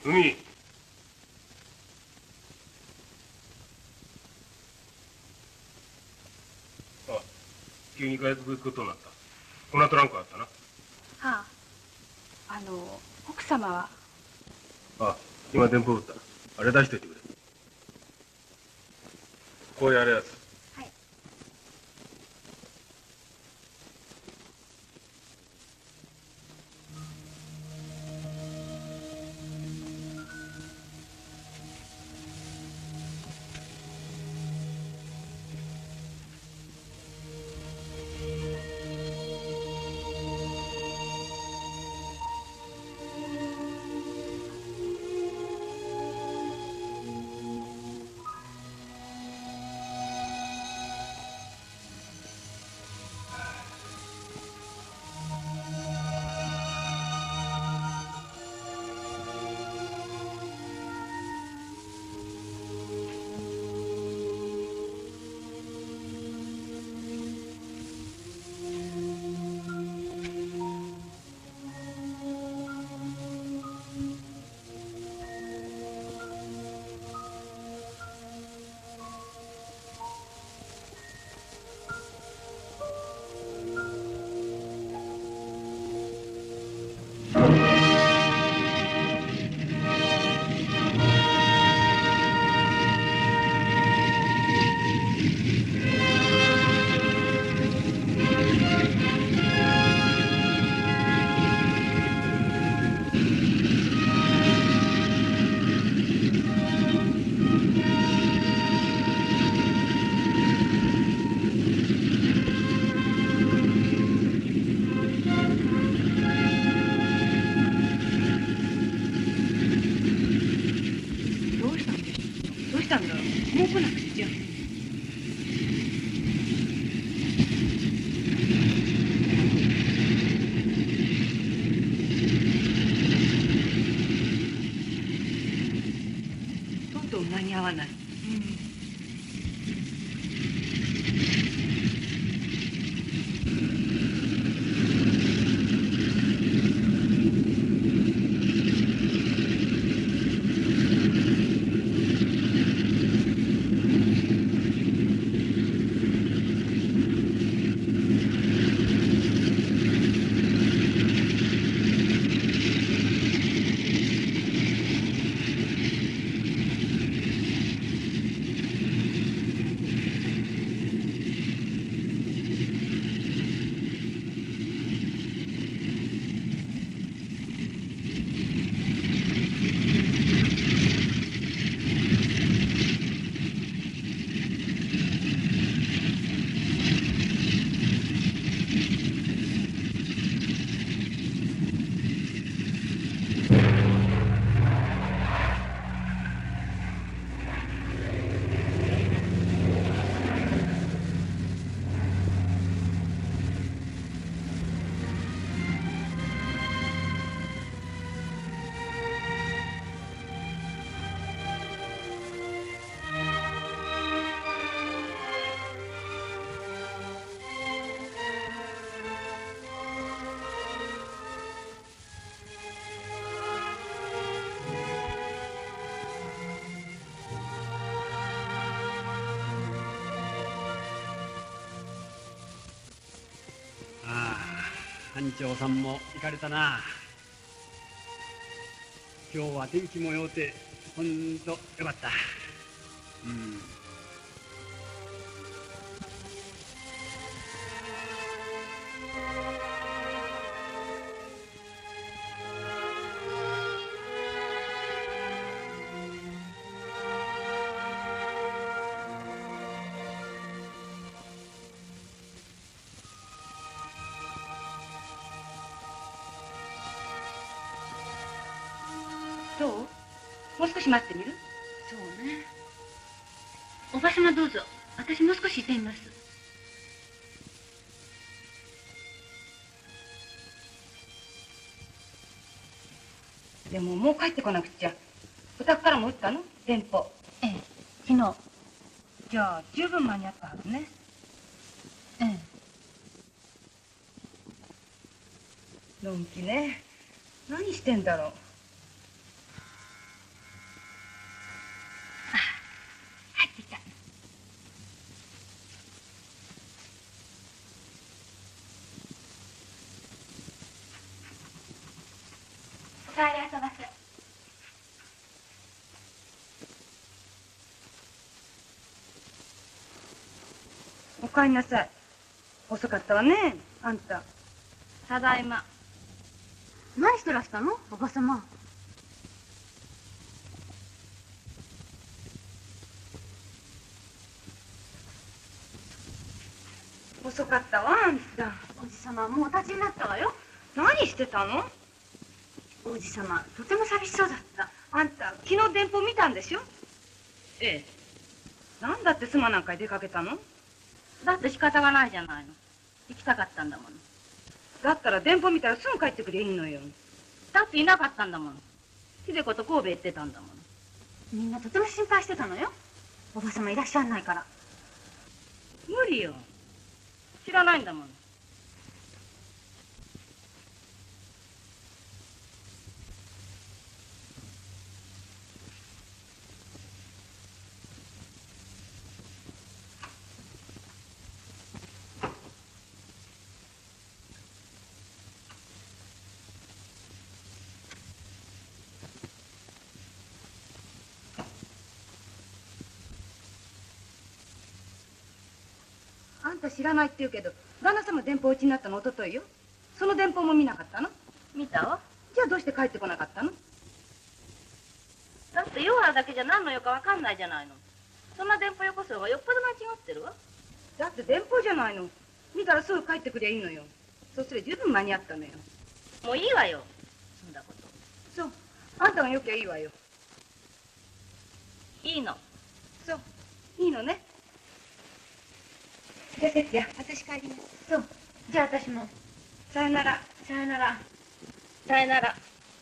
海。あ、急に外国行くことになった。この後なんかあったな。はあ、奥様は。 あ、今電報打った。あれ出しといてくれ。こうやるやつ。 はい。間に合わない。 班長さんも行かれたな。今日は天気もようてほんとよかった。 どう？もう少し待ってみる？ そうね。おばさまどうぞ。私もう少しいてみます。 でももう帰ってこなくちゃ。お宅からも打ったの？電報。 ええ、昨日。 じゃあ十分間に合ったはずね。 ええ。 のんきね。何してんだろう。 帰りあそばせ。 お帰りなさい。遅かったわね、あんた。 ただいま。何してらしたの、おばさま。 遅かったわ、あんた。 おじさま、もうお立ちになったわよ。 何してたの？ おじさま、とても寂しそうだった。 あんた、昨日電報見たんでしょ？ ええ。 なんだって妻なんかに出かけたの？ だって仕方がないじゃないの。行きたかったんだもの。 だったら電報見たらすぐ帰ってくりゃいいのよ。 だっていなかったんだもの。秀子と神戸行ってたんだもの。みんなとても心配してたのよ。おばさまいらっしゃらないから。 無理よ。 知らないんだもの。 あんた知らないって言うけど、旦那様電報うちになったの一昨日よ。その電報も見なかったの？ 見たわ。 じゃあどうして帰ってこなかったの？ だってヨハラだけじゃ何の用かわかんないじゃないの。そんな電報よこす方がよっぽど間違ってるわ。 だって電報じゃないの。見たらすぐ帰ってくりゃいいのよ。そうすれば十分間に合ったのよ。 もういいわよ、そんなこと。 そう。あんたがよきゃいいわよ。 いいの。 そう。いいのね。じゃあ哲也、私帰ります。 そう。じゃあ私も。 さよなら。 さよなら。さよなら。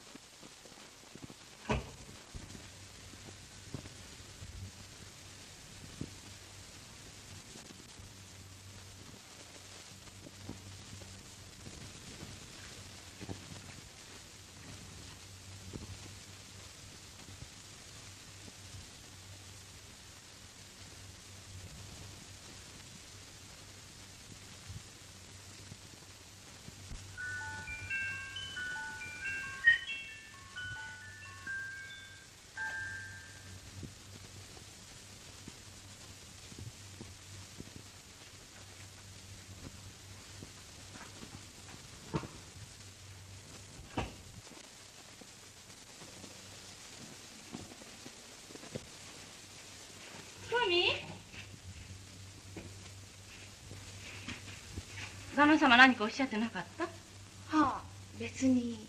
旦那様何かおっしゃってなかった？ はあ、別に。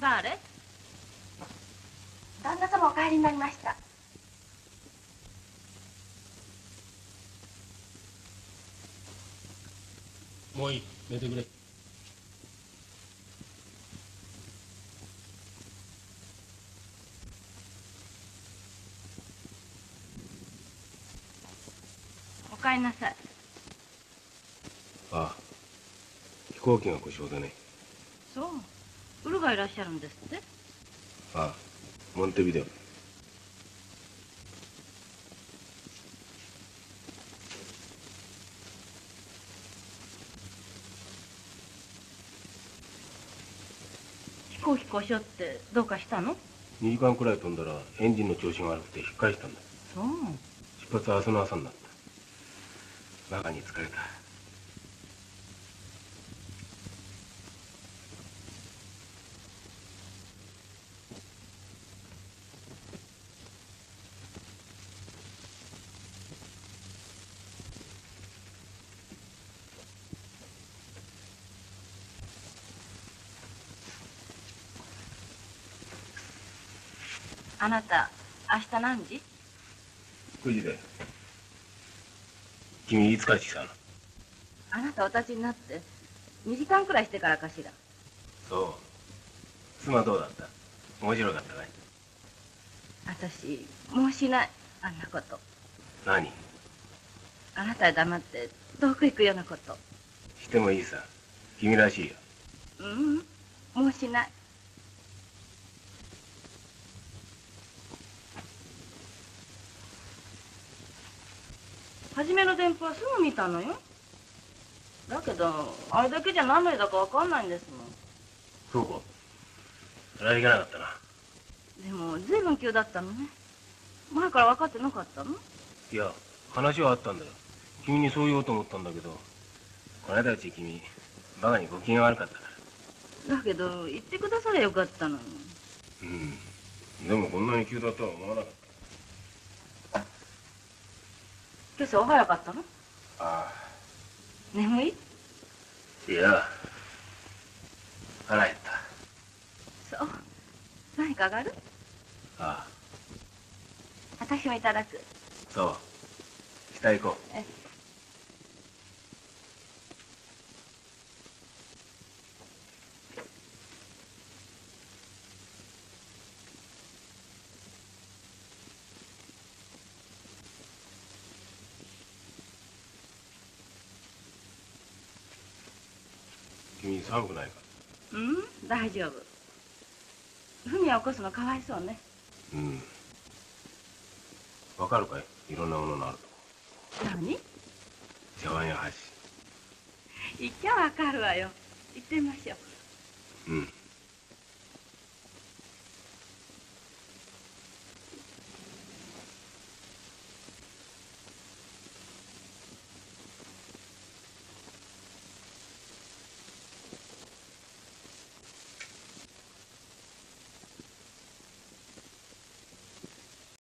誰？ 旦那様お帰りになりました。 もういい、寝てくれ。 お帰りなさい。 ああ、飛行機が故障でね。 そう、ウルがいらっしゃるんですって。 ああ、モンテビデオ。 飛行機故障ってどうかしたの 2時間くらい飛んだらエンジンの調子が悪くて引っ返したんだ。 そう。 出発は明日の朝になった。バカに疲れた。 あなた明日何時 9時だよ。君いつ帰ってきたの？ あなたお立ちになって2時間くらいしてからかしら。 そう。妻どうだった？面白かったかい？ 私もうしない、あんなこと。 何？ あなたへ黙って遠く行くようなこと。 してもいいさ。君らしいよ。 もうしない。初めの電報はすぐ見たのよ。だけどあれだけじゃ何の絵だかわかんないんですもん。 そうか。それはいけなかったな。 でも随分急だったのね。前から分かってなかったの？ いや、話はあったんだよ。君にそう言おうと思ったんだけど、この間うち君バカにご機嫌悪かったから。 だけど言ってくださりゃよかったのに。 でもこんなに急だとは思わなかった。 今朝お早かったの？ あ眠い？ あ、いや、腹減った。 そう。何かがある？ ああ、 私もいただく。 そう。下行こう。君寒くないか？ 大丈夫。文也を起こすのかわいそうね。 わかるかい？いろんなもののあるとこ。 何？ 茶碗や箸。 言っちゃわかるわよ。行ってみましょう。